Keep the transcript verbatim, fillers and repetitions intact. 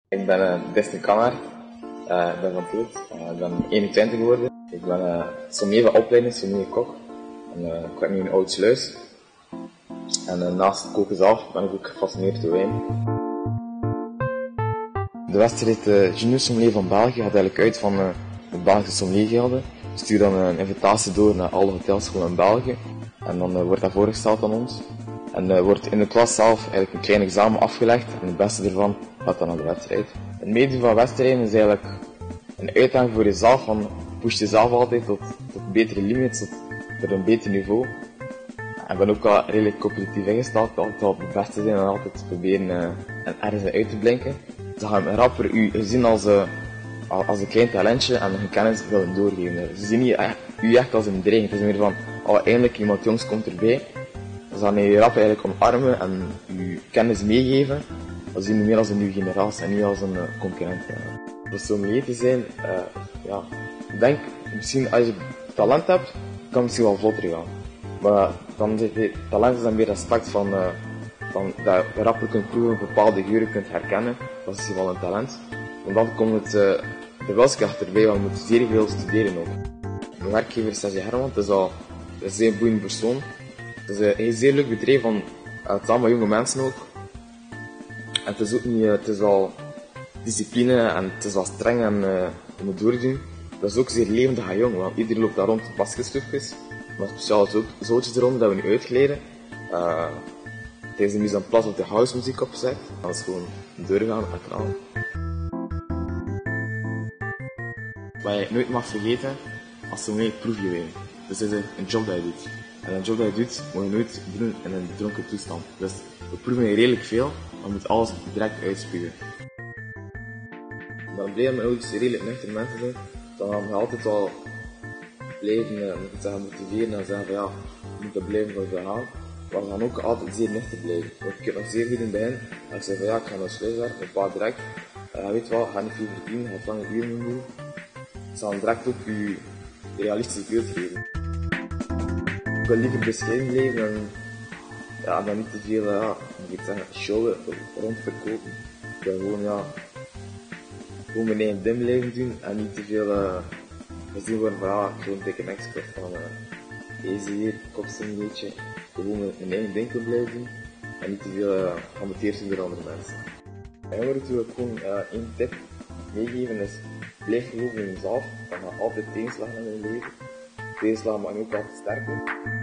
Ik ben uh, Destin Kannaert, uh, ik ben van Tielt, uh, ik ben eenentwintig geworden. Ik ben uh, sommelier van opleiding, sommelier kok. En, uh, ik werk nu in Oud-Sluis. En uh, naast het koken zelf ben ik ook gefascineerd door wijn. De wedstrijd uh, Junior Sommelier van België gaat eigenlijk uit van uh, de Belgische Sommeliergilde. We sturen dan uh, een invitatie door naar alle hotelscholen in België. En dan uh, wordt dat voorgesteld aan ons. En uh, wordt in de klas zelf eigenlijk een klein examen afgelegd. En het beste ervan gaat dan naar de wedstrijd. Het meedoen van wedstrijden is eigenlijk een uitdaging voor jezelf. Van push jezelf altijd tot, tot betere limits, tot, tot een beter niveau. Ik ben ook wel redelijk competitief ingesteld. Altijd wel het beste zijn en altijd proberen uh, en ergens uit te blinken. Ze gaan rapper u zien als, uh, als een klein talentje en hun kennis willen doorgeven. Ze zien niet echt, u echt als een bedreiging. Het is meer van, oh, eindelijk iemand jongs komt erbij. Ze gaan je rap eigenlijk omarmen en je kennis meegeven. Ze zien je meer als een nieuwe generatie en niet als een uh, concurrent. Uh. Voor sommelier te zijn, uh, ja, ik denk, misschien als je talent hebt, kan het misschien wel vlotter gaan. Maar dan zit je, talent is dan meer aspect van, uh, van dat je rapper kunt proeven, bepaalde geuren kunt herkennen. Dat is wel een talent. Want dan komt het, uh, de wilskracht erbij, want je moet zeer veel studeren ook. Mijn werkgever is Serge Herman, het is al een zeer boeiende persoon. Het is een zeer leuk bedrijf, van, uh, het is allemaal jonge mensen ook. En het is ook niet, uh, het is al discipline en het is wel streng en uh, je moet doordoen. Dat is ook zeer levendig en jong, want iedereen loopt daar rond met basketstufjes. Maar speciaal zootjes eronder dat we nu uitkleden. Uh, tijdens de mise en place wordt de house muziek opgezet. Dat is gewoon doorgaan en knallen. Wat je nooit mag vergeten, als sommelier proef je wijn. Dus het is een job dat je doet. En een job dat je doet, moet je nooit doen in een dronken toestand. Dus we proeven redelijk veel, maar we moeten alles direct uitspugen. Ik ben blij dat mijn ouders redelijk nuchter mensen zijn. Dan gaan we altijd wel blijven, uh, moet ik zeggen, motiveren en zeggen van ja, we moeten blijven voor we gaan. Maar we gaan ook altijd zeer nuchter blijven. Want ik heb nog zeer goed in het begin. En ik zei van ja, ik ga naar sluis werken, een paar direct. Uh, weet je wel, ga niet veel verdienen, ga lange uren moeten doen. Ze gaan direct ook je realistische beeld geven. Ik wil liever bescheiden blijven en ja, dan niet te veel, uh, ja, moet ik zeggen, showen, rondverkopen. Ik wil gewoon, ja, gewoon mijn eigen ding blijven doen en niet te veel uh, gezien worden van ja, gewoon dikke expert van uh, deze hier, kost een beetje. Gewoon mijn eigen ding te blijven doen en niet te veel uh, geamuteerd doen door andere mensen. En jongeren wil ik gewoon uh, één tip meegeven is, blijf geloven in jezelf. Je gaat altijd tegenslagen in je leven. Tegenslagen maken ook altijd sterker.